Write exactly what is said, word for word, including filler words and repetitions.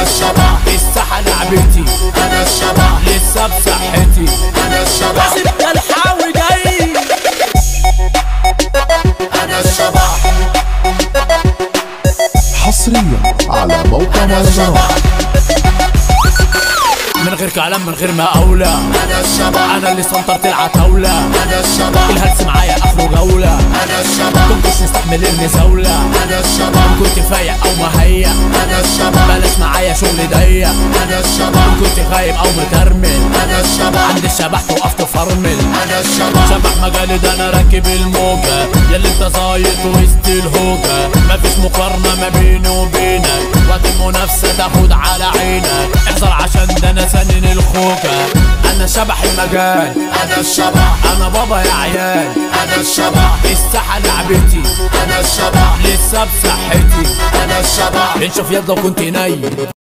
الشبح، الساحة لعبتي، انا الشبح، لسه بصحتي، انا الشبح، باسم الحاوي جاي. انا الشبح، حصريا على موقع انا الشبح، من غير كلام من غير ما اولى، انا الشبح، انا اللي سنطرت العتاولة، انا الشبح، الهلس معايا اخره جولة، انا الشبح، كنتش مستحمل المزاولة، انا الشبح، كنت فايق او مهيأ، انا الشبح، بلاش معايا شغل ضيق، انا الشبح، كنت غايب او مترمل، انا الشبح، عند الشبح توقف تفرمل، انا الشبح، شبح مجالي ده انا راكب الموجة، ياللي انت زايط وسط الهوجة، مفيش مقارنة ما بيني وبينك، وقت المنافسة تاخد على عينك، احذر عشان ده انا سنن الخوجة، انا شبح المجال، انا الشبح، انا بابا يا عيال، انا الشبح، الساحة لعبتي، انا الشبح، لسه بصحتي، انا الشبح، انشف يلا كنت نايم.